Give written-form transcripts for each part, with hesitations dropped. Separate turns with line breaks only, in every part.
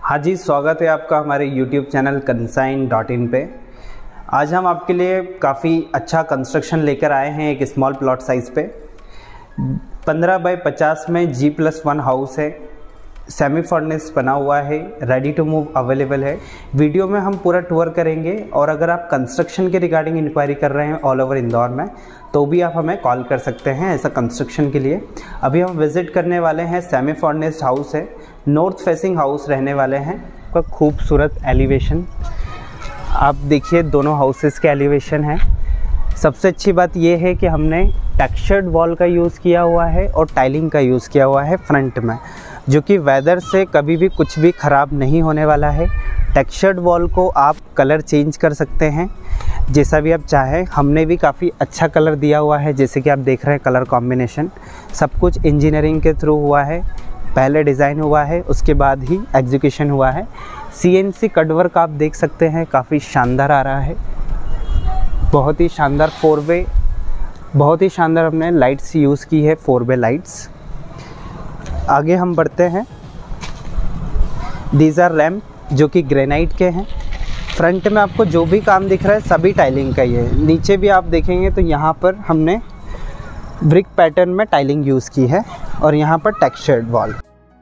हाँ जी, स्वागत है आपका हमारे YouTube चैनल कंसाइन.in पे। आज हम आपके लिए काफ़ी अच्छा कंस्ट्रक्शन लेकर आए हैं। एक स्मॉल प्लॉट साइज़ पे 15 बाय 50 में G+1 हाउस है, सेमी फर्निश्ड बना हुआ है, रेडी टू मूव अवेलेबल है। वीडियो में हम पूरा टूर करेंगे और अगर आप कंस्ट्रक्शन के रिगार्डिंग इंक्वायरी कर रहे हैं ऑल ओवर इंदौर में तो भी आप हमें कॉल कर सकते हैं ऐसा कंस्ट्रक्शन के लिए। अभी हम विज़िट करने वाले हैं, सेमी फर्निश्ड हाउस है, नॉर्थ फेसिंग हाउस रहने वाले हैं। का खूबसूरत एलिवेशन आप देखिए, दोनों हाउसेस के एलिवेशन है। सबसे अच्छी बात यह है कि हमने टेक्सचर्ड वॉल का यूज़ किया हुआ है और टाइलिंग का यूज़ किया हुआ है फ्रंट में, जो कि वेदर से कभी भी कुछ भी ख़राब नहीं होने वाला है। टेक्सचर्ड वॉल को आप कलर चेंज कर सकते हैं जैसा भी आप चाहें। हमने भी काफ़ी अच्छा कलर दिया हुआ है, जैसे कि आप देख रहे हैं कलर कॉम्बिनेशन सब कुछ इंजीनियरिंग के थ्रू हुआ है। पहले डिज़ाइन हुआ है, उसके बाद ही एग्जीक्यूशन हुआ है। CNC कटवर्क आप देख सकते हैं, काफ़ी शानदार आ रहा है, बहुत ही शानदार 4-वे, बहुत ही शानदार हमने लाइट्स यूज़ की है, 4-वे लाइट्स। आगे हम बढ़ते हैं। दीज आर रैम्प जो कि ग्रेनाइट के हैं। फ्रंट में आपको जो भी काम दिख रहा है सभी टाइलिंग का ही है। नीचे भी आप देखेंगे तो यहाँ पर हमने ब्रिक पैटर्न में टाइलिंग यूज़ की है और यहाँ पर textured wall.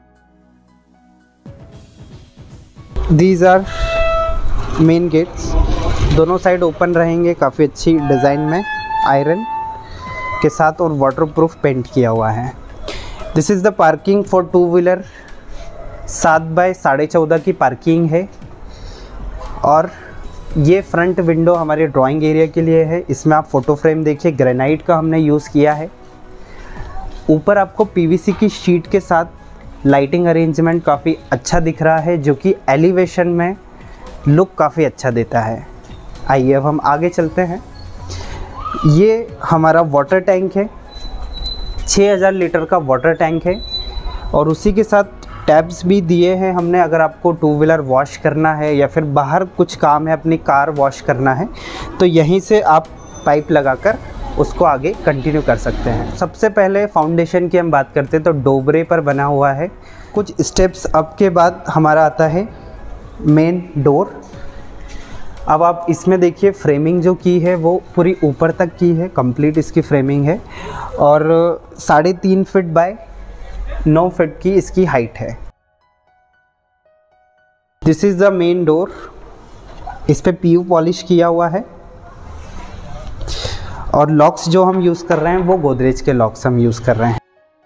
These are main gates, दोनों साइड ओपन रहेंगे, काफ़ी अच्छी डिज़ाइन में आयरन के साथ और वाटरप्रूफ पेंट किया हुआ है। This is the parking for 2 wheeler. 7 by 14.5 की पार्किंग है और ये फ्रंट विंडो हमारे ड्राइंग एरिया के लिए है। इसमें आप फोटो फ्रेम देखिए, ग्रेनाइट का हमने यूज़ किया है। ऊपर आपको PVC की शीट के साथ लाइटिंग अरेंजमेंट काफ़ी अच्छा दिख रहा है, जो कि एलिवेशन में लुक काफ़ी अच्छा देता है। आइए अब हम आगे चलते हैं। ये हमारा वाटर टैंक है, 6000 लीटर का वाटर टैंक है और उसी के साथ टैब्स भी दिए हैं हमने। अगर आपको 2 व्हीलर वॉश करना है या फिर बाहर कुछ काम है, अपनी कार वॉश करना है, तो यहीं से आप पाइप लगाकर उसको आगे कंटिन्यू कर सकते हैं। सबसे पहले फाउंडेशन की हम बात करते हैं तो डोबरे पर बना हुआ है। कुछ स्टेप्स अप के बाद हमारा आता है मेन डोर। अब आप इसमें देखिए, फ्रेमिंग जो की है वो पूरी ऊपर तक की है, कंप्लीट इसकी फ्रेमिंग है और 3.5 फीट बाय 9 फीट की इसकी हाइट है। This is the main door. इस पे PU पॉलिश किया हुआ है और लॉक्स जो हम यूज़ कर रहे हैं वो गोदरेज के लॉक्स हम यूज़ कर रहे हैं।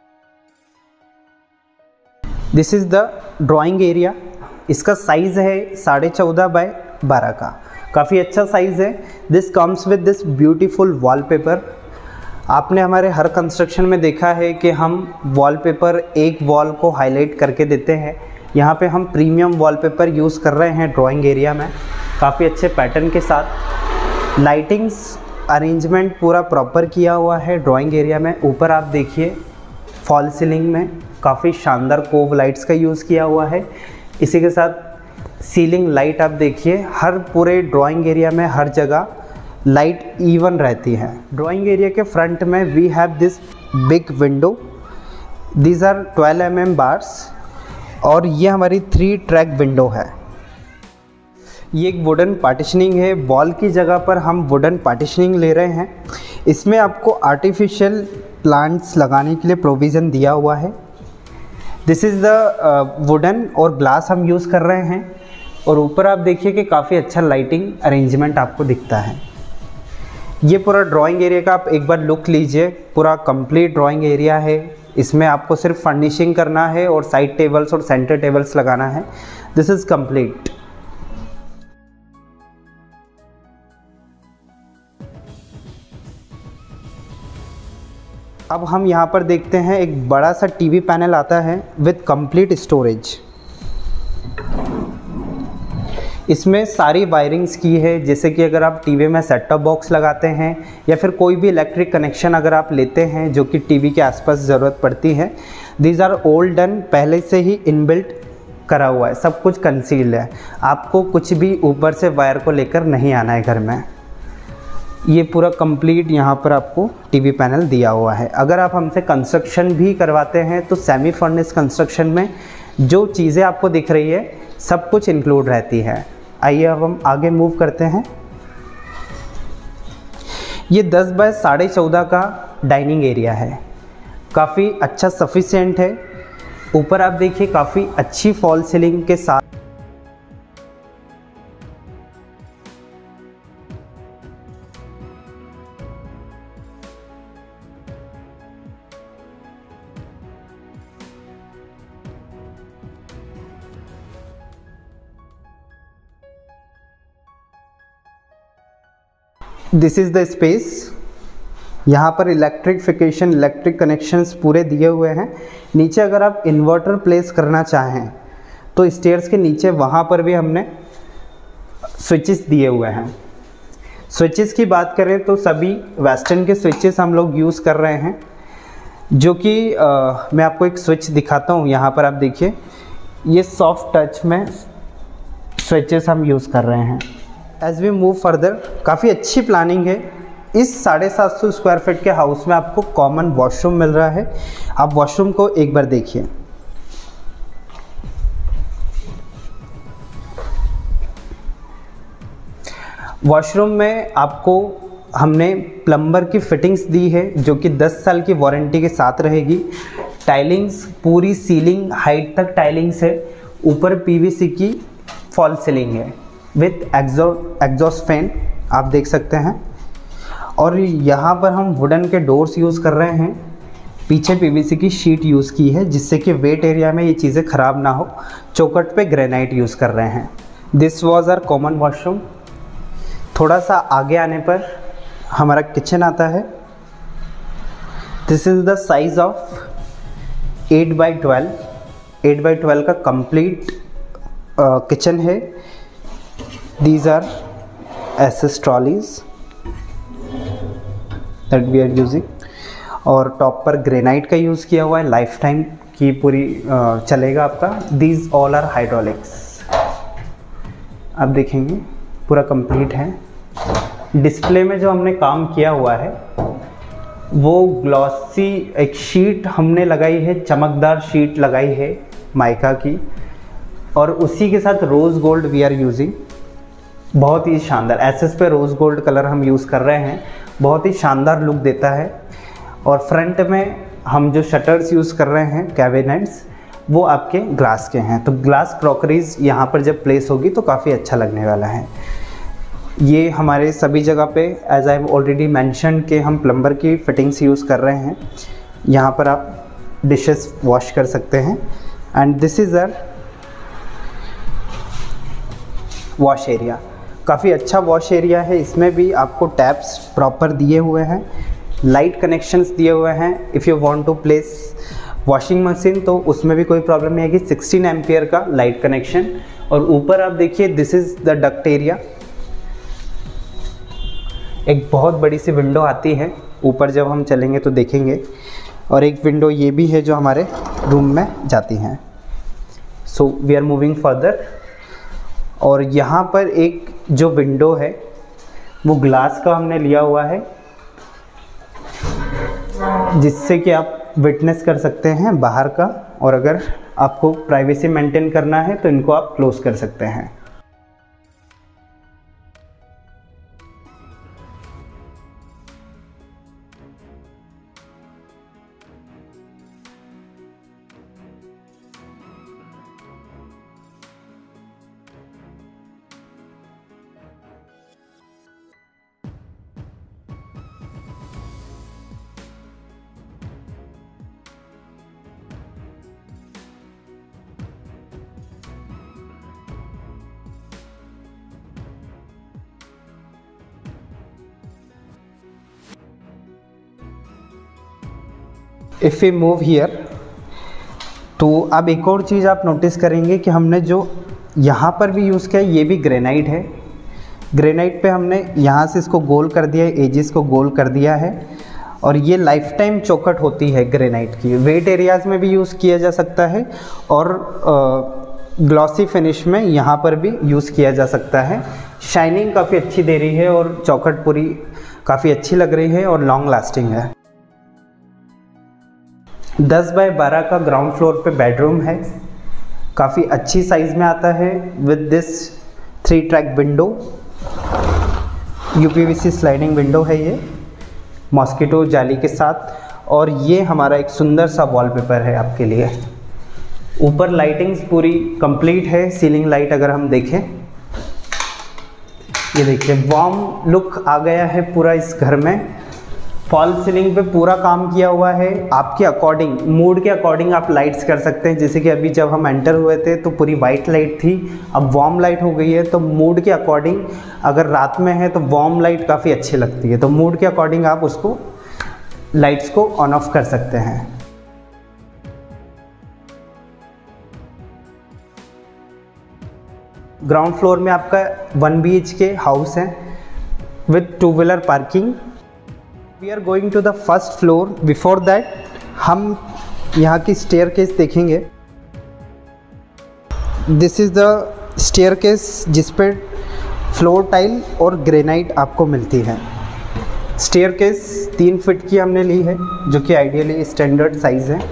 This is the drawing area. इसका साइज़ है 14.5 बाय 12 का, काफ़ी अच्छा साइज़ है। This comes with this beautiful wallpaper. आपने हमारे हर कंस्ट्रक्शन में देखा है कि हम वॉलपेपर एक वॉल को हाईलाइट करके देते हैं। यहाँ पे हम प्रीमियम वॉलपेपर यूज़ कर रहे हैं ड्राइंग एरिया में, काफ़ी अच्छे पैटर्न के साथ। लाइटिंग्स अरेंजमेंट पूरा प्रॉपर किया हुआ है ड्राइंग एरिया में। ऊपर आप देखिए फॉल सीलिंग में काफ़ी शानदार कोव लाइट्स का यूज़ किया हुआ है। इसी के साथ सीलिंग लाइट आप देखिए, हर पूरे ड्राइंग एरिया में हर जगह लाइट इवन रहती है। ड्राइंग एरिया के फ्रंट में we have this big window. These are 12 mm bars और ये हमारी 3 ट्रैक विंडो है। ये एक वुडन पार्टीशनिंग है, वॉल की जगह पर हम वुडन पार्टीशनिंग ले रहे हैं। इसमें आपको आर्टिफिशियल प्लांट्स लगाने के लिए प्रोविज़न दिया हुआ है। दिस इज़ द वुडन और ग्लास हम यूज़ कर रहे हैं और ऊपर आप देखिए कि काफ़ी अच्छा लाइटिंग अरेंजमेंट आपको दिखता है। ये पूरा ड्राइंग एरिया का आप एक बार लुक लीजिए, पूरा कंप्लीट ड्राइंग एरिया है। इसमें आपको सिर्फ फर्निशिंग करना है और साइड टेबल्स और सेंटर टेबल्स लगाना है। This is complete. अब हम यहाँ पर देखते हैं एक बड़ा सा TV पैनल आता है विद कंप्लीट स्टोरेज। इसमें सारी वायरिंग्स की है, जैसे कि अगर आप टीवी में सेट टॉप बॉक्स लगाते हैं या फिर कोई भी इलेक्ट्रिक कनेक्शन अगर आप लेते हैं जो कि टीवी के आसपास ज़रूरत पड़ती है। दीज आर ऑल डन, पहले से ही इनबिल्ट करा हुआ है, सब कुछ कंसील्ड है। आपको कुछ भी ऊपर से वायर को लेकर नहीं आना है घर में। ये पूरा कंप्लीट यहाँ पर आपको टीवी पैनल दिया हुआ है। अगर आप हमसे कंस्ट्रक्शन भी करवाते हैं तो सेमी फर्निश्ड कंस्ट्रक्शन में जो चीज़ें आपको दिख रही है सब कुछ इंक्लूड रहती है। आइए अब हम आगे मूव करते हैं। ये 10 बाय 14.5 का डाइनिंग एरिया है, काफ़ी अच्छा सफिशिएंट है। ऊपर आप देखिए काफ़ी अच्छी फॉल सीलिंग के साथ दिस इज़ द स्पेस। यहाँ पर इलेक्ट्रिक कनेक्शंस पूरे दिए हुए हैं। नीचे अगर आप इन्वर्टर प्लेस करना चाहें तो स्टेयर्स के नीचे वहाँ पर भी हमने स्विचेस दिए हुए हैं। स्विचेस की बात करें तो सभी वेस्टर्न के स्विचेस हम लोग यूज़ कर रहे हैं, जो कि मैं आपको एक स्विच दिखाता हूँ। यहाँ पर आप देखिए, ये सॉफ्ट टच में स्विचेस हम यूज़ कर रहे हैं। एज वी मूव फर्दर, काफ़ी अच्छी प्लानिंग है। इस 750 स्क्वायर फीट के हाउस में आपको कॉमन वॉशरूम मिल रहा है। आप वॉशरूम को एक बार देखिए। वॉशरूम में आपको हमने प्लम्बर की फिटिंग्स दी है, जो कि 10 साल की वारंटी के साथ रहेगी। टाइलिंग्स पूरी सीलिंग हाइट तक टाइलिंग्स है। ऊपर पीवीसी की फॉल सीलिंग है विथ एग्जॉस्ट फैन, आप देख सकते हैं। और यहाँ पर हम वुडन के डोर्स यूज़ कर रहे हैं। पीछे पीवीसी की शीट यूज़ की है, जिससे कि वेट एरिया में ये चीज़ें ख़राब ना हो। चौखट पे ग्रेनाइट यूज़ कर रहे हैं। This was our common washroom. थोड़ा सा आगे आने पर हमारा किचन आता है। This is the size of 8 by 12 का कंप्लीट किचन है। These are SS trolleys that we are using, और टॉप पर ग्रेनाइट का यूज़ किया हुआ है। लाइफ टाइम की पूरी चलेगा आपका। These all are hydraulics। आप देखेंगे पूरा कंप्लीट है। डिस्प्ले में जो हमने काम किया हुआ है वो ग्लॉसी एक शीट हमने लगाई है, चमकदार शीट लगाई है माइका की, और उसी के साथ rose gold we are using. बहुत ही शानदार एसएस पे रोज़ गोल्ड कलर हम यूज़ कर रहे हैं, बहुत ही शानदार लुक देता है। और फ्रंट में हम जो शटर्स यूज़ कर रहे हैं कैबिनेट्स, वो आपके ग्लास के हैं। तो ग्लास क्रॉकरीज यहाँ पर जब प्लेस होगी तो काफ़ी अच्छा लगने वाला है। ये हमारे सभी जगह पे as I have already mention के हम प्लम्बर की फिटिंग्स यूज़ कर रहे हैं। यहाँ पर आप डिशेस वॉश कर सकते हैं। And this is our wash area. काफ़ी अच्छा वॉश एरिया है। इसमें भी आपको टैप्स प्रॉपर दिए हुए हैं, लाइट कनेक्शंस दिए हुए हैं। If you want to place washing machine तो उसमें भी कोई प्रॉब्लम नहीं आएगी। 16 एम्पियर का लाइट कनेक्शन। और ऊपर आप देखिए, this is the duct area. एक बहुत बड़ी सी विंडो आती है, ऊपर जब हम चलेंगे तो देखेंगे। और एक विंडो ये भी है जो हमारे रूम में जाती हैं। So we are moving further. और यहाँ पर एक जो विंडो है वो ग्लास का हमने लिया हुआ है, जिससे कि आप विटनेस कर सकते हैं बाहर का। और अगर आपको प्राइवेसी मेंटेन करना है तो इनको आप क्लोज कर सकते हैं। इफ़ वी मूव हियर, तो अब एक और चीज़ आप नोटिस करेंगे कि हमने जो यहाँ पर भी यूज़ किया ये भी ग्रेनाइट है। ग्रेनाइट पे हमने यहाँ से इसको गोल कर दिया है, एजेस को गोल कर दिया है। और ये लाइफ टाइम चौखट होती है ग्रेनाइट की। वेट एरियाज़ में भी यूज़ किया जा सकता है और ग्लॉसी फिनिश में यहाँ पर भी यूज़ किया जा सकता है। शाइनिंग काफ़ी अच्छी दे रही है और चौखट पूरी काफ़ी अच्छी लग रही है और लॉन्ग लास्टिंग है। 10 बाय 12 का ग्राउंड फ्लोर पे बेडरूम है। काफ़ी अच्छी साइज़ में आता है with this 3 track window. UPVC sliding window है ये मॉस्किटो जाली के साथ। और ये हमारा एक सुंदर सा वॉलपेपर है आपके लिए। ऊपर लाइटिंग्स पूरी कंप्लीट है, सीलिंग लाइट अगर हम देखें, ये देखिए वार्म लुक आ गया है पूरा इस घर में। फॉल सीलिंग पे पूरा काम किया हुआ है। आपके अकॉर्डिंग, मूड के अकॉर्डिंग आप लाइट्स कर सकते हैं। जैसे कि अभी जब हम एंटर हुए थे तो पूरी वाइट लाइट थी, अब वार्म लाइट हो गई है। तो मूड के अकॉर्डिंग, अगर रात में है तो वार्म लाइट काफ़ी अच्छी लगती है, तो मूड के अकॉर्डिंग आप उसको लाइट्स को ऑन ऑफ कर सकते हैं। ग्राउंड फ्लोर में आपका 1 BHK हाउस है with 2 wheeler parking. We are going to the first floor. Before that हम यहाँ की स्टेयरकेस देखेंगे। दिस इज़ द स्टेयरकेस जिस पे फ्लोर टाइल और ग्रेनाइट आपको मिलती है। स्टेयरकेस 3 फीट की हमने ली है, जो कि आइडियली स्टैंडर्ड साइज़ है।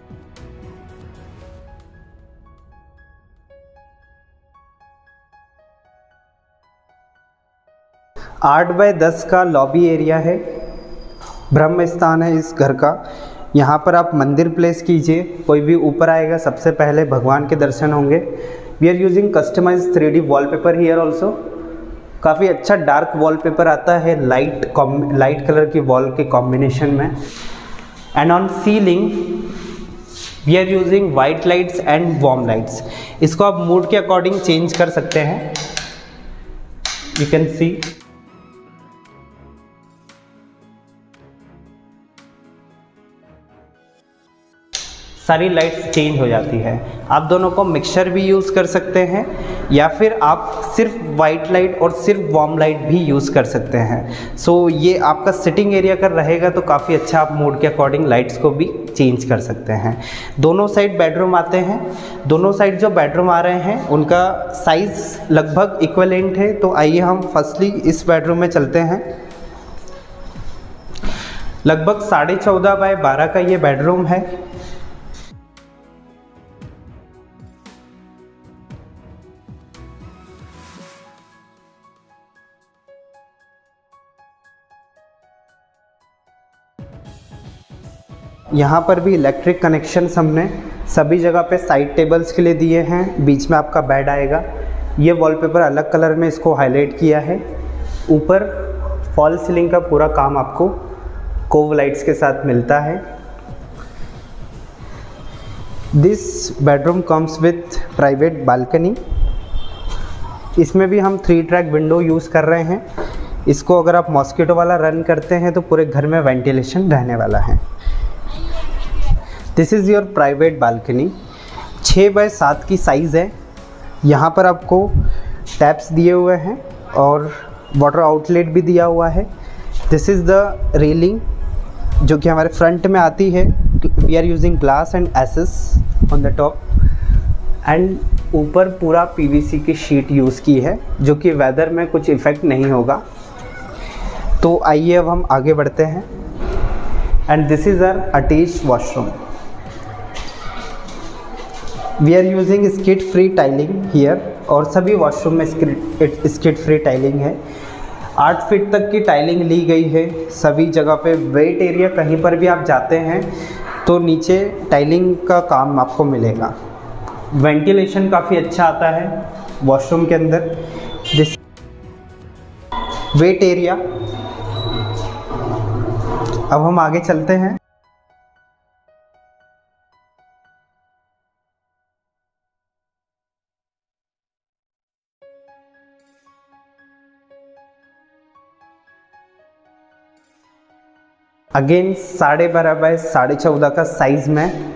आठ बाय 10 का लॉबी एरिया है। ब्रह्म स्थान है इस घर का। यहाँ पर आप मंदिर प्लेस कीजिए, कोई भी ऊपर आएगा सबसे पहले भगवान के दर्शन होंगे। We are using customise 3D wallpaper here also. काफ़ी अच्छा डार्क वॉलपेपर आता है लाइट कलर की वॉल के कॉम्बिनेशन में। And on ceiling we are using white lights and warm lights. इसको आप मूड के अकॉर्डिंग चेंज कर सकते हैं। यू कैन सी सारी लाइट्स चेंज हो जाती है। आप दोनों को मिक्सचर भी यूज़ कर सकते हैं, या फिर आप सिर्फ वाइट लाइट और सिर्फ वार्म लाइट भी यूज़ कर सकते हैं। सो ये आपका सिटिंग एरिया का रहेगा तो काफ़ी अच्छा आप मूड के अकॉर्डिंग लाइट्स को भी चेंज कर सकते हैं। दोनों साइड बेडरूम आते हैं। दोनों साइड जो बेडरूम आ रहे हैं उनका साइज़ लगभग इक्विवेलेंट है। तो आइए हम फर्स्टली इस बेडरूम में चलते हैं। लगभग 14.5 बाय 12 का ये बेडरूम है। यहाँ पर भी इलेक्ट्रिक कनेक्शंस हमने सभी जगह पे साइड टेबल्स के लिए दिए हैं। बीच में आपका बेड आएगा। ये वॉलपेपर अलग कलर में इसको हाईलाइट किया है। ऊपर फॉल सीलिंग का पूरा काम आपको कोव लाइट्स के साथ मिलता है। This bedroom comes with private balcony. इसमें भी हम 3 ट्रैक विंडो यूज़ कर रहे हैं। इसको अगर आप मॉस्किटो वाला रन करते हैं तो पूरे घर में वेंटिलेशन रहने वाला है। This is your private balcony. 6 by 7 की साइज़ है। यहाँ पर आपको टैप्स दिए हुए हैं और वाटर आउटलेट भी दिया हुआ है। दिस इज़ द रेलिंग जो कि हमारे फ्रंट में आती है। We are using glass and SS on the top. And ऊपर पूरा PVC की शीट यूज़ की है, जो कि वेदर में कुछ इफ़ेक्ट नहीं होगा। तो आइए अब हम आगे बढ़ते हैं। And this is our attached washroom. We are using skid free tiling here. और सभी वॉशरूम में स्किड फ्री टाइलिंग है। 8 फीट तक की टाइलिंग ली गई है सभी जगह पे। वेट एरिया कहीं पर भी आप जाते हैं तो नीचे टाइलिंग का काम आपको मिलेगा। वेंटिलेशन काफ़ी अच्छा आता है वॉशरूम के अंदर। This wet area. अब हम आगे चलते हैं। अगेन 12.5 बाय 14.5 का साइज़ में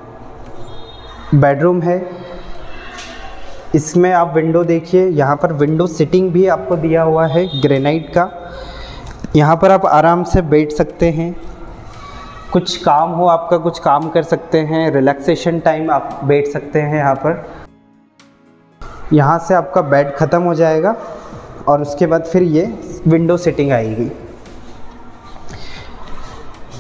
बेडरूम है। इसमें आप विंडो देखिए, यहाँ पर विंडो सिटिंग भी आपको दिया हुआ है ग्रेनाइट का। यहाँ पर आप आराम से बैठ सकते हैं। कुछ काम हो आपका, कुछ काम कर सकते हैं। रिलैक्सेशन टाइम आप बैठ सकते हैं यहाँ पर। यहाँ से आपका बेड ख़त्म हो जाएगा और उसके बाद फिर ये विंडो सिटिंग आएगी।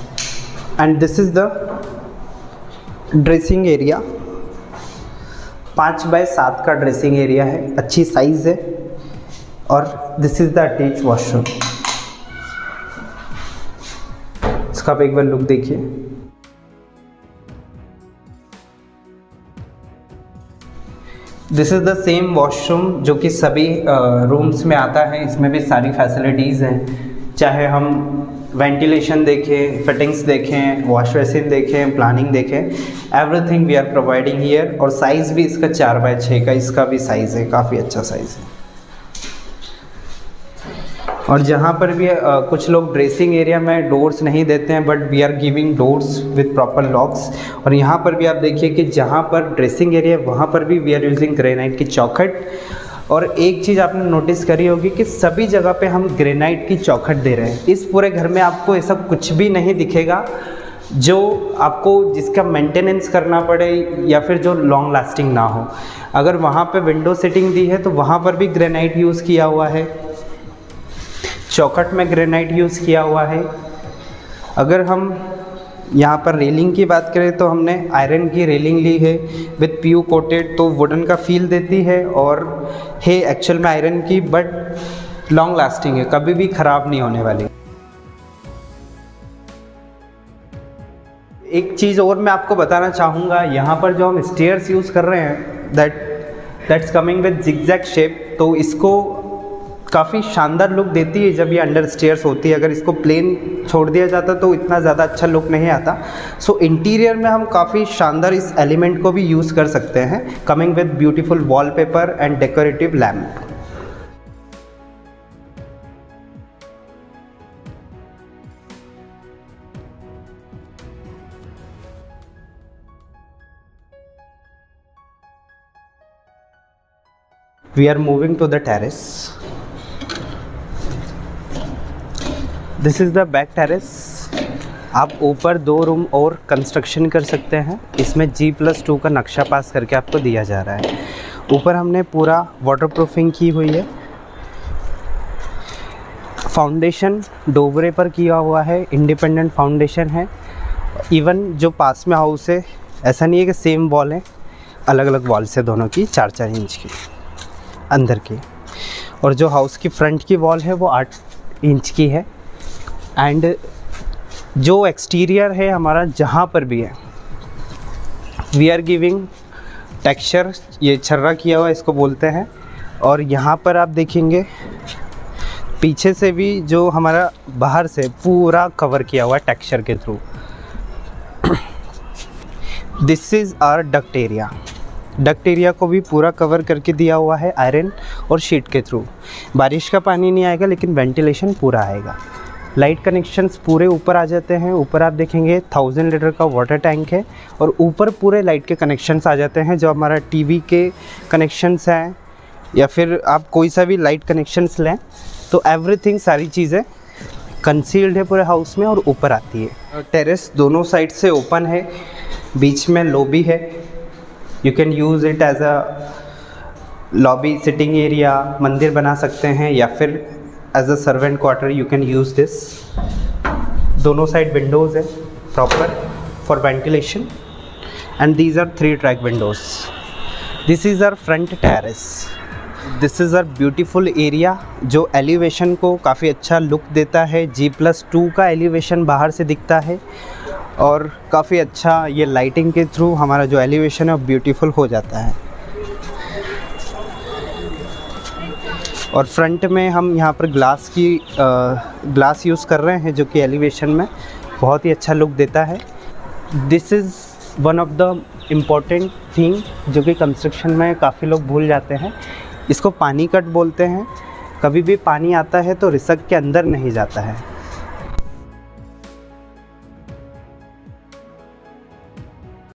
And this is the dressing area. 5x7 का ड्रेसिंग एरिया है, अच्छी साइज़ है। और this is the attach washroom. इसका आप एक बार लुक देखिए। This is the same washroom जो कि सभी रूम्स में आता है। इसमें भी सारी फैसिलिटीज़ हैं, चाहे हम वेंटिलेशन देखें, फिटिंग्स देखें, वॉश बेसिन देखें, प्लानिंग देखें, everything we are providing here. और साइज़ भी इसका 4x6 का इसका भी साइज़ है, काफ़ी अच्छा साइज़ है। और जहाँ पर भी कुछ लोग ड्रेसिंग एरिया में डोर्स नहीं देते हैं, but we are giving doors with proper locks. और यहाँ पर भी आप देखिए कि जहाँ पर ड्रेसिंग एरिया है वहाँ पर भी वी आर यूजिंग ग्रेनाइट की चौखट। और एक चीज़ आपने नोटिस करी होगी कि सभी जगह पे हम ग्रेनाइट की चौखट दे रहे हैं। इस पूरे घर में आपको ऐसा कुछ भी नहीं दिखेगा जो आपको जिसका मेंटेनेंस करना पड़े या फिर जो लॉन्ग लास्टिंग ना हो। अगर वहाँ पे विंडो सीटिंग दी है तो वहाँ पर भी ग्रेनाइट यूज़ किया हुआ है, चौखट में ग्रेनाइट यूज़ किया हुआ है। अगर हम यहाँ पर रेलिंग की बात करें तो हमने आयरन की रेलिंग ली है विद पीयू कोटेड, तो वुडन का फील देती है और है एक्चुअल में आयरन की, बट लॉन्ग लास्टिंग है, कभी भी ख़राब नहीं होने वाली। एक चीज़ और मैं आपको बताना चाहूँगा, यहाँ पर जो हम स्टेयर्स यूज़ कर रहे हैं that's coming with zigzag shape, तो इसको काफ़ी शानदार लुक देती है जब ये अंडर स्टेयर्स होती है। अगर इसको प्लेन छोड़ दिया जाता तो इतना ज़्यादा अच्छा लुक नहीं आता। सो इंटीरियर में हम काफ़ी शानदार इस एलिमेंट को भी यूज़ कर सकते हैं, coming with beautiful wallpaper and decorative lamp. We are moving to the terrace. This is the back terrace. आप ऊपर 2 रूम और कंस्ट्रक्शन कर सकते हैं। इसमें G+2 का नक्शा पास करके आपको दिया जा रहा है। ऊपर हमने पूरा वाटरप्रूफिंग की हुई है। फाउंडेशन डोबरे पर किया हुआ है, इंडिपेंडेंट फाउंडेशन है। इवन जो पास में हाउस है, ऐसा नहीं है कि सेम वॉल है, अलग अलग वॉल्स है दोनों की 4-4 इंच की अंदर की। और जो हाउस की फ्रंट की वॉल है वो 8 इंच की है। एंड जो एक्सटीरियर है हमारा जहाँ पर भी है, वी आर गिविंग टेक्सचर, ये छर्रा किया हुआ इसको बोलते हैं। और यहाँ पर आप देखेंगे पीछे से भी जो हमारा बाहर से पूरा कवर किया हुआ है टेक्सचर के through. This is our duct area. Duct area को भी पूरा कवर करके दिया हुआ है आयरन और शीट के थ्रू। बारिश का पानी नहीं आएगा लेकिन वेंटिलेशन पूरा आएगा। लाइट कनेक्शंस पूरे ऊपर आ जाते हैं। ऊपर आप देखेंगे 1000 लीटर का वाटर टैंक है और ऊपर पूरे लाइट के कनेक्शंस आ जाते हैं। जो हमारा टीवी के कनेक्शंस हैं या फिर आप कोई सा भी लाइट कनेक्शंस लें तो एवरीथिंग सारी चीज़ें कंसील्ड है पूरे हाउस में और ऊपर आती है। टेरेस दोनों साइड से ओपन है, बीच में लॉबी है। You can use it as a lobby sitting area, मंदिर बना सकते हैं या फिर as a servant quarter you can use this. दोनों साइड विंडोज़ है proper for ventilation and these are 3 track windows. This is our front terrace. This is our beautiful area जो elevation को काफ़ी अच्छा लुक देता है। G+2 का elevation बाहर से दिखता है और काफ़ी अच्छा ये लाइटिंग के थ्रू हमारा जो एलिवेशन है वो ब्यूटीफुल हो जाता है। और फ्रंट में हम यहाँ पर ग्लास यूज़ कर रहे हैं जो कि एलिवेशन में बहुत ही अच्छा लुक देता है। This is one of the important thing जो कि कंस्ट्रक्शन में काफ़ी लोग भूल जाते हैं। इसको पानी कट बोलते हैं। कभी भी पानी आता है तो रिसक के अंदर नहीं जाता है।